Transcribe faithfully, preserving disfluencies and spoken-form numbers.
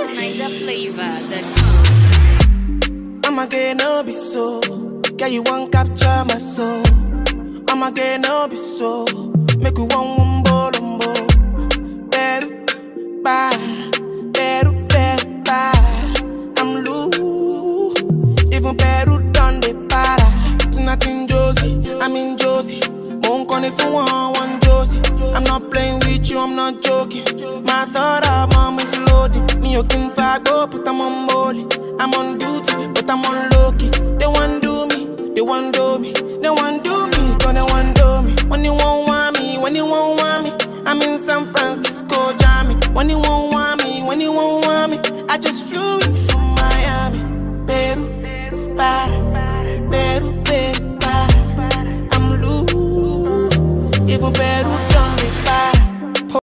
Niger flavor, the come. I'ma get no be so. Girl, you won't capture my soul. I'ma get no be so. Make we one one bolombo. Better, bye. Better, better, bye. I'm loose. Even better done the para. Tonight in Josie, I'm in Josie. Won't call if you want one Josie. I'm not playing with you, I'm not joking. My thought of mom is loaded. Me, you can fight, but I'm on molly. I'm on duty, but I'm on low-key. They want do me, they want do me. They want do me, cause they want do me. When you won't want me, when you won't want me, I'm in San Francisco, Jammy. When you won't want me, when you won't want me, I just flew in from Miami. Peru, para, Peru, Peru, para. I'm loose, even better.